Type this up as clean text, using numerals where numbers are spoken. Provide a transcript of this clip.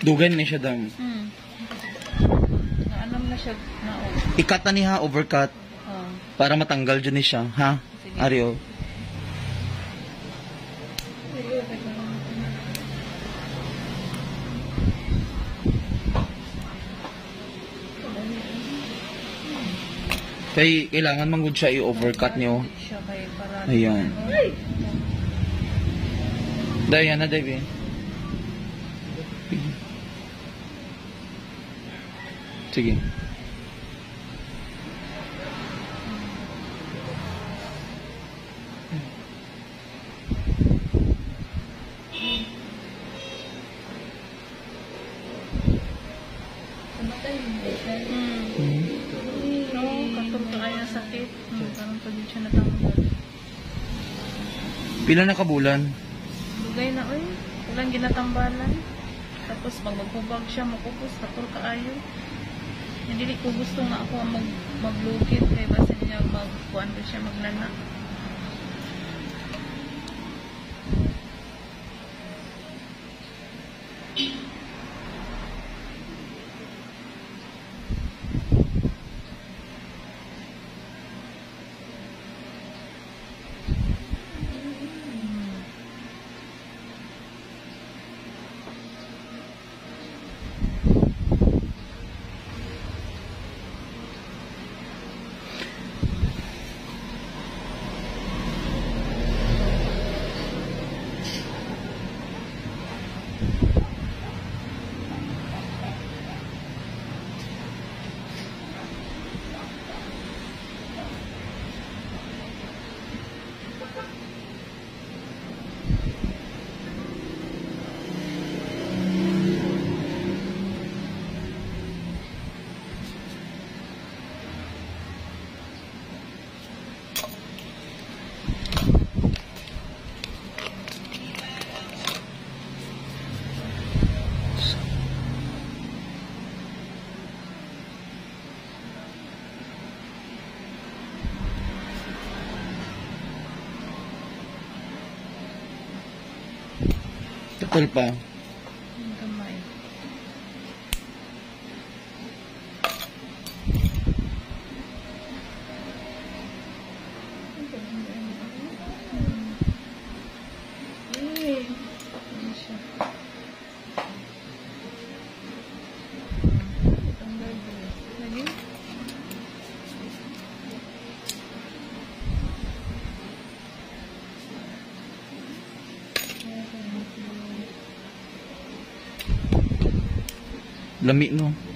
Dugan ni siya dam. Naanam na siya na Ikat na niya, overcut. Para matanggal dyan ni siya, ha? Sige. Ario. Kailangan manggod siya i-overcut niyo. Siya kay para. Ayan. Dayan na, David. Sige. No, katong kaya sakit. Parang pag siya natanggal. Pila na kabulan? Lugay na, oy. Walang ginatambalan. Tapos pag magpubag siya, makupos, katol kaayo. Hindi ko gusto nga ako maglugit. Kaya basta niya magkuhan ko siya magnana. Takol pa. Ang kamay. Ano siya? Tanggal din. Lagi? Lami no.